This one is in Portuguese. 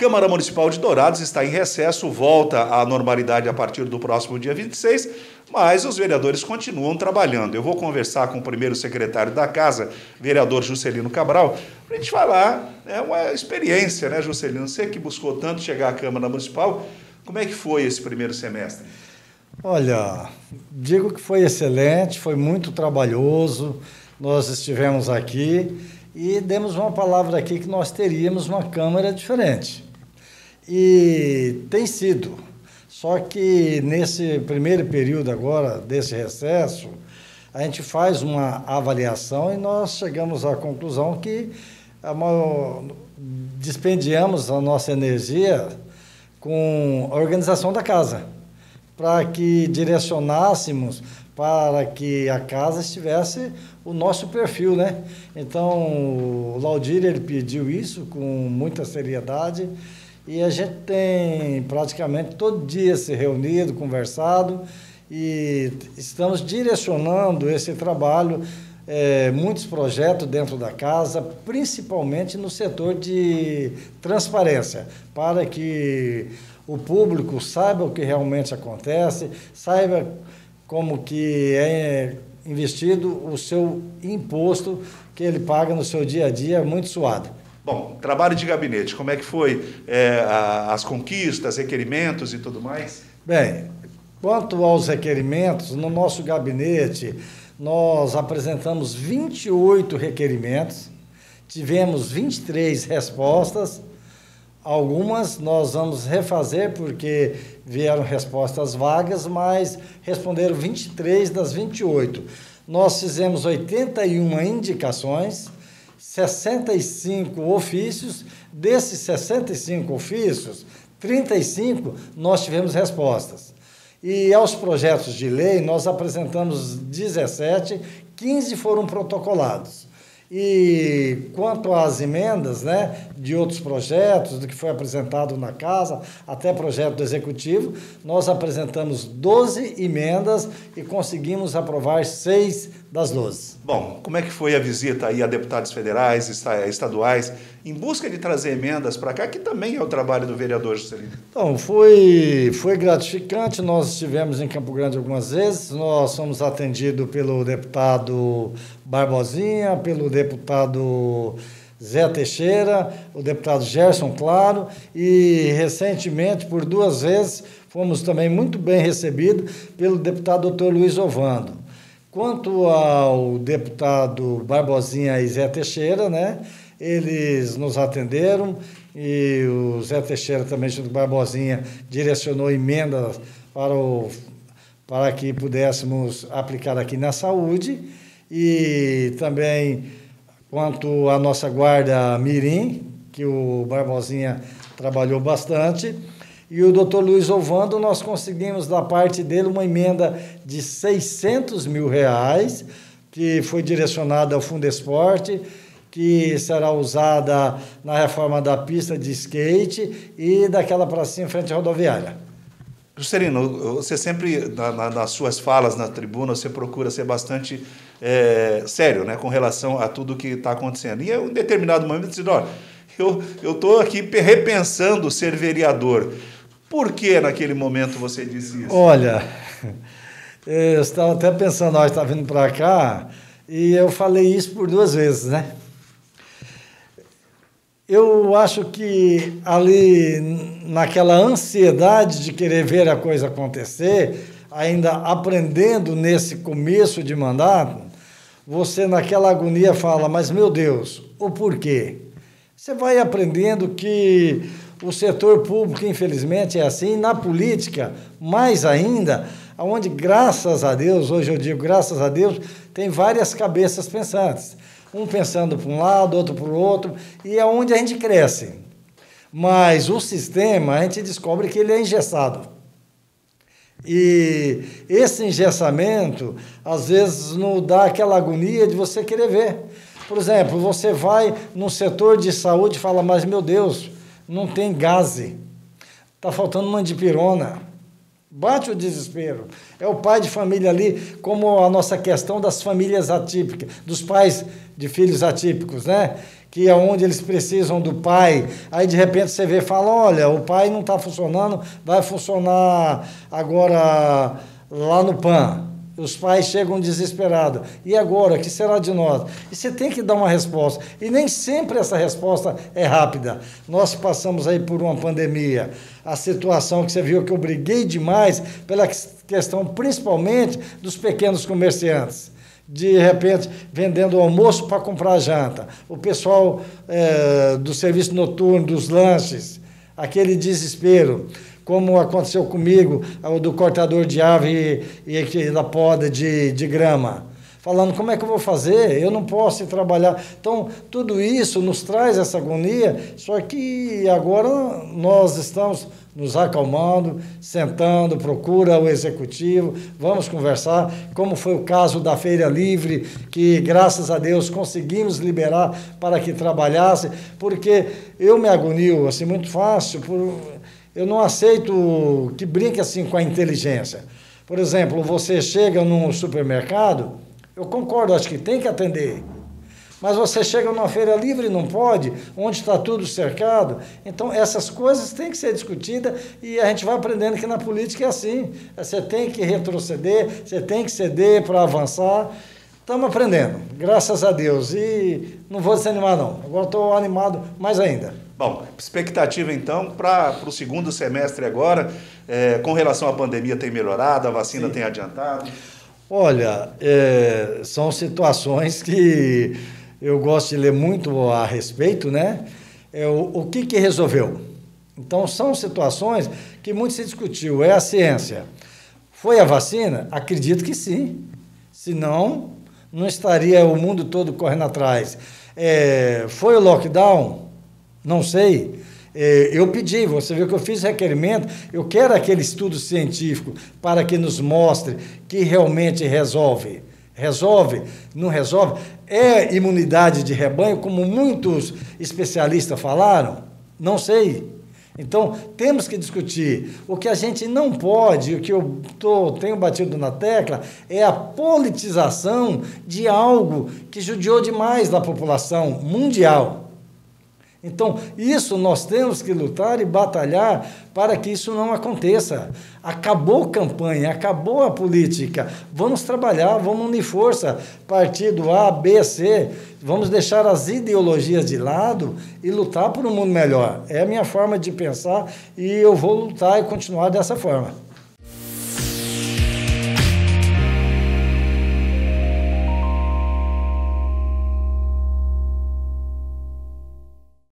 Câmara Municipal de Dourados está em recesso, volta à normalidade a partir do próximo dia 26, mas os vereadores continuam trabalhando. Eu vou conversar com o primeiro secretário da Casa, vereador Juscelino Cabral, para a gente falar, é uma experiência, né, Juscelino? Você que buscou tanto chegar à Câmara Municipal, como é que foi esse primeiro semestre? Olha, digo que foi excelente, foi muito trabalhoso, nós estivemos aqui e demos uma palavra aqui que nós teríamos uma Câmara diferente. E tem sido. Só que nesse primeiro período agora, desse recesso, a gente faz uma avaliação e nós chegamos à conclusão que dispendiamos a nossa energia com a organização da casa, para que direcionássemos para que a casa estivesse o nosso perfil, né? Então, o Laudir, ele pediu isso com muita seriedade e a gente tem praticamente todo dia se reunido, conversado e estamos direcionando esse trabalho, muitos projetos dentro da casa, principalmente no setor de transparência, para que o público saiba o que realmente acontece, saiba como que é investido o seu imposto que ele paga no seu dia a dia, muito suado. Bom, trabalho de gabinete, como é que foi as conquistas, requerimentos e tudo mais? Bem, quanto aos requerimentos, no nosso gabinete, nós apresentamos 28 requerimentos, tivemos 23 respostas. Algumas nós vamos refazer porque vieram respostas vagas, mas responderam 23 das 28. Nós fizemos 81 indicações, 65 ofícios. Desses 65 ofícios, 35 nós tivemos respostas. E aos projetos de lei nós apresentamos 17, 15 foram protocolados. E quanto às emendas, né, de outros projetos, do que foi apresentado na casa, até projeto do Executivo, nós apresentamos 12 emendas e conseguimos aprovar 6 das 12. Bom, como é que foi a visita aí a deputados federais, estaduais, em busca de trazer emendas para cá, que também é o trabalho do vereador Juscelino? Então, foi gratificante, nós estivemos em Campo Grande algumas vezes, nós fomos atendidos pelo deputado Barbosinha, pelo deputado Zé Teixeira, o deputado Gerson Claro, e recentemente, por 2 vezes, fomos também muito bem recebidos pelo deputado Dr. Luiz Ovando. Quanto ao deputado Barbosinha e Zé Teixeira, né, eles nos atenderam e o Zé Teixeira também, junto com o Barbosinha, direcionou emendas para que pudéssemos aplicar aqui na saúde. E também, quanto à nossa guarda Mirim, que o Barbosinha trabalhou bastante, e o doutor Luiz Ovando, nós conseguimos da parte dele uma emenda de R$600 mil, que foi direcionada ao Fundesporte, que será usada na reforma da pista de skate e daquela pracinha em frente à rodoviária. Juscelino, você sempre, nas suas falas na tribuna, você procura ser bastante sério, né, com relação a tudo que está acontecendo. E em um determinado momento, você diz, olha, eu estou aqui repensando ser vereador. Por que naquele momento você disse isso? Olha, eu estava até pensando, nós estávamos vindo para cá, e eu falei isso por 2 vezes, né? Eu acho que ali, naquela ansiedade de querer ver a coisa acontecer, ainda aprendendo nesse começo de mandato, você naquela agonia fala, mas meu Deus, o porquê? Você vai aprendendo que o setor público, infelizmente, é assim, na política, mais ainda, onde, graças a Deus, hoje eu digo graças a Deus, tem várias cabeças pensantes. Um pensando para um lado, outro para o outro, e é onde a gente cresce. Mas o sistema, a gente descobre que ele é engessado. E esse engessamento, às vezes, nos dá aquela agonia de você querer ver. Por exemplo, você vai no setor de saúde e fala, mas, meu Deus, não tem gaze, está faltando mandipirona. Bate o desespero. É o pai de família ali, como a nossa questão das famílias atípicas, dos pais de filhos atípicos, né? que é onde eles precisam do pai, aí de repente você vê e fala, olha, o pai não está funcionando, vai funcionar agora lá no PAN. Os pais chegam desesperados. E agora, o que será de nós? E você tem que dar uma resposta. E nem sempre essa resposta é rápida. Nós passamos aí por uma pandemia. A situação que você viu que eu briguei demais pela questão, principalmente, dos pequenos comerciantes. De repente, vendendo almoço para comprar janta. O pessoal do serviço noturno, dos lanches, aquele desespero. Como aconteceu comigo, o do cortador de árvore e da poda de grama. Falando, como é que eu vou fazer? Eu não posso ir trabalhar. Então, tudo isso nos traz essa agonia, só que agora nós estamos nos acalmando, sentando, procura o executivo, vamos conversar, como foi o caso da Feira Livre, que, graças a Deus, conseguimos liberar para que trabalhasse, porque eu me agonio, assim, muito fácil, eu não aceito que brinque assim com a inteligência. Por exemplo, você chega num supermercado, eu concordo, acho que tem que atender. Mas você chega numa feira livre e não pode, onde está tudo cercado. Então, essas coisas têm que ser discutidas e a gente vai aprendendo que na política é assim. Você tem que retroceder, você tem que ceder para avançar. Estamos aprendendo, graças a Deus. E não vou desanimar, não. Agora estou animado mais ainda. Bom, expectativa então para o segundo semestre agora, com relação à pandemia tem melhorado, a vacina Sim. tem adiantado? Olha, são situações que eu gosto de ler muito a respeito, né? O que resolveu? Então, são situações que muito se discutiu, é a ciência. Foi a vacina? Acredito que sim, senão não estaria o mundo todo correndo atrás. Foi o lockdown? Não sei. Eu pedi, você viu que eu fiz requerimento, eu quero aquele estudo científico para que nos mostre que realmente resolve. Resolve? Não resolve? É imunidade de rebanho, como muitos especialistas falaram? Não sei. Então, temos que discutir. O que a gente não pode, o que eu tenho batido na tecla, é a politização de algo que judiou demais da população mundial. Então, isso nós temos que lutar e batalhar para que isso não aconteça. Acabou a campanha, acabou a política. Vamos trabalhar, vamos unir força. Partido A, B, C. Vamos deixar as ideologias de lado e lutar por um mundo melhor. É a minha forma de pensar e eu vou lutar e continuar dessa forma.